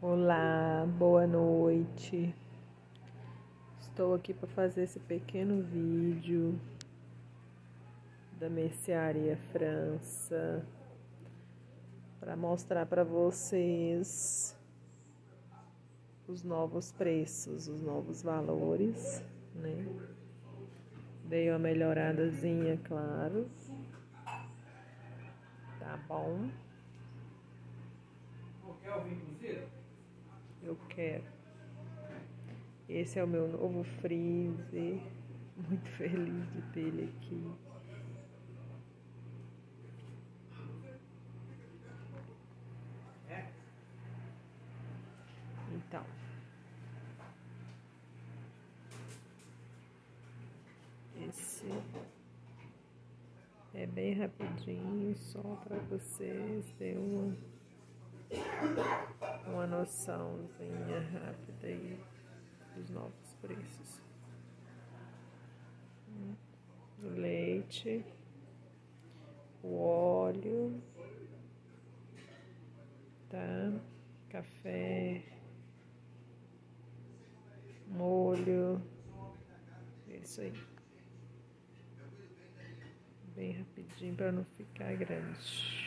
Olá, boa noite. Estou aqui para fazer esse pequeno vídeo da Mercearia França para mostrar para vocês os novos preços, os novos valores, né? Dei uma melhoradazinha, claro. Tá bom? Eu quero. Esse é o meu novo freezer. Muito feliz de ter ele aqui. Então, esse é bem rapidinho, só para vocês terem uma noçãozinha rápida aí dos novos preços. O leite, o óleo, tá? Café, molho, isso aí. Bem rapidinho para não ficar grande.